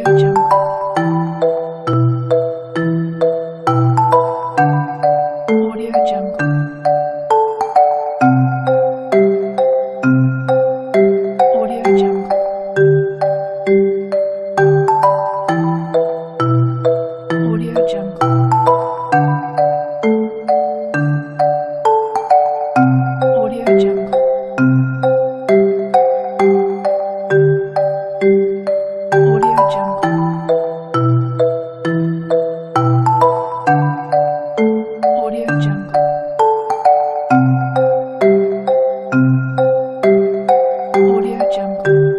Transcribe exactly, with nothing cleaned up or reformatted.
Audio Jungle. Audio Jungle. Audio Jungle. Audio Jungle. Audio Jungle. Audio Jungle. Audio Jungle. Audio Jungle.